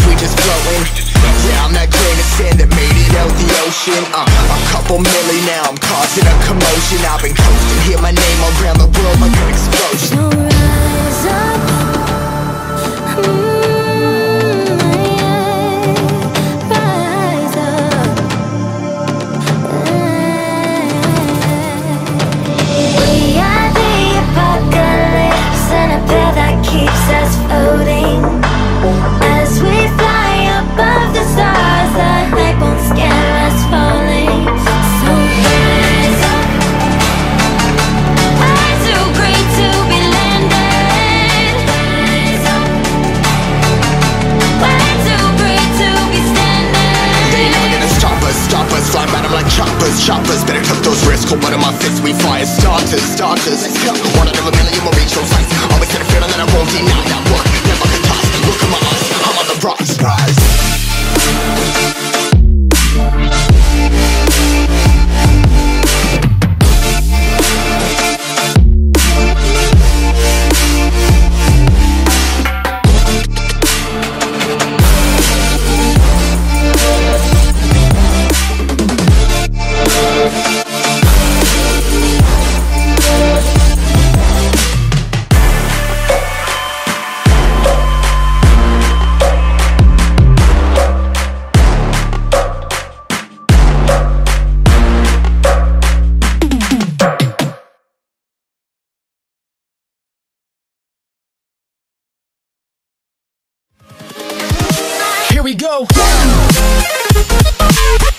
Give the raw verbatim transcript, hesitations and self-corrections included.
we just floating. Yeah, I'm that grain of sand that made it out the ocean. uh, A couple milli now, I'm causing a commotion. I've been coasting, hear my name around the world like an explosion. So rise up, mm, yeah, rise up. We are the apocalypse, and a pill that keeps us floating. As we fly above the stars, the hype won't scare us falling. So rise up. I'm too great to be landed. Rise up. We're too great to be standing. They ain't never gonna stop us, stop us. Flying by them like choppers, choppers. Better took those risks, hold one of my fists. We fire starters, starters. Let's go. One out of a million will reach those heights. Always had a feeling that I won't deny that work. Never could toss. Look at my eyes, I'm on the rise, rise. Here we go.